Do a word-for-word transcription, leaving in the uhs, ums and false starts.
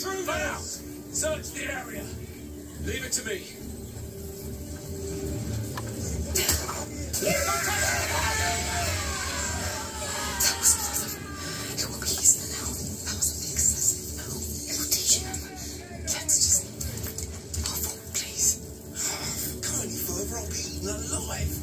intruders! Search the area. Leave it to me. That was nothing. It will be easier now. That was a big excessive. No, it will teach him. Let's just... Our fault, please. Go any further, I'll be eaten alive.